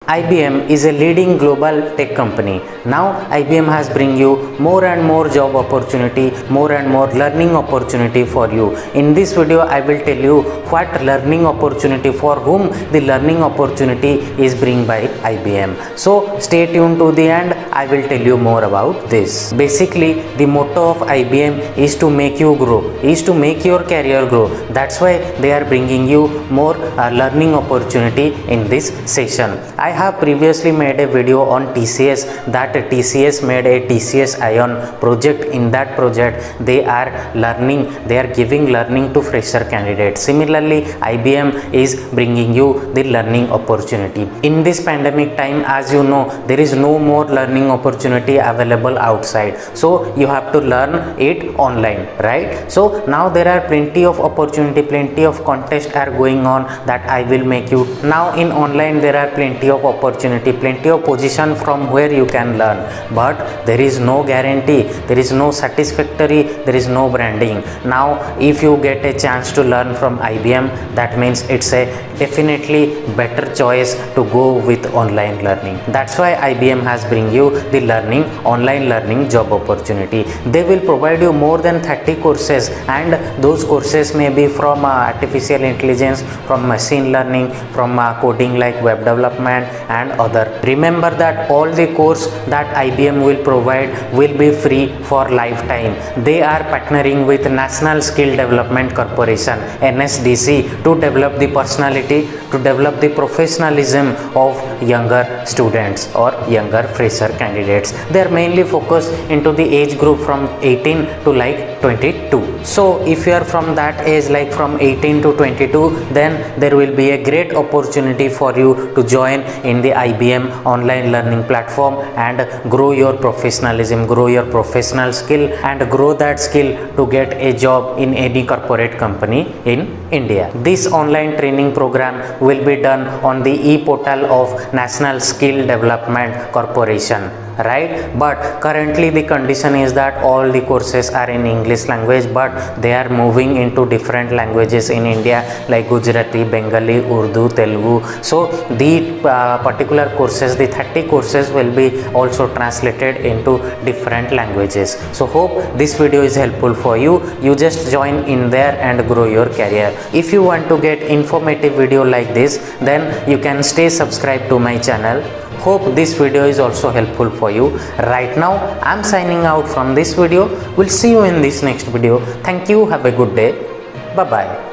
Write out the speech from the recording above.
IBM is a leading global tech company. Now IBM has bring you more and more job opportunity, more and more learning opportunity for you. In this video I will tell you what learning opportunity, for whom the learning opportunity is bring by IBM. So stay tuned to the end, I will tell you more about this. Basically the motto of IBM is to make you grow, is to make your career grow. That's why they are bringing you more learning opportunity in this session. I have previously made a video on TCS, that TCS made a TCS Ion project. In that project they are giving learning to fresher candidates. Similarly IBM is bringing you the learning opportunity. In this pandemic time, as you know, there is no more learning opportunity available outside, so you have to learn it online, right? So now there are plenty of opportunity, plenty of contests are going on that I will make you. Now in online there are plenty of opportunity, plenty of position from where you can learn, but there is no guarantee, there is no satisfactory, there is no branding. Now if you get a chance to learn from IBM, that means it's a definitely better choice to go with online learning. That's why IBM has bring you the online learning job opportunity. They will provide you more than 30 courses, and those courses may be from artificial intelligence, from machine learning, from coding like web development and other. Remember that all the course that IBM will provide will be free for lifetime. They are partnering with National Skill Development Corporation, NSDC, to develop the personality, to develop the professionalism of younger students or younger fresher candidates. They are mainly focused into the age group from 18 to like 22. So if you are from that age, like from 18 to 22, then there will be a great opportunity for you to join in the IBM online learning platform and grow your professionalism, grow your professional skill, and grow that skill to get a job in any corporate company in India. This online training program will be done on the e-portal of National Skill Development Corporation, right? But currently the condition is that all the courses are in English language, but they are moving into different languages in India like Gujarati, Bengali, Urdu, Telugu. So the particular courses, the 30 courses will be also translated into different languages. So hope this video is helpful for you. You just join in there and grow your career. If you want to get informative video like this, then you can stay subscribed to my channel. Hope this video is also helpful for you. Right now I'm signing out from this video. We'll see you in this next video. Thank you. Have a good day. Bye bye.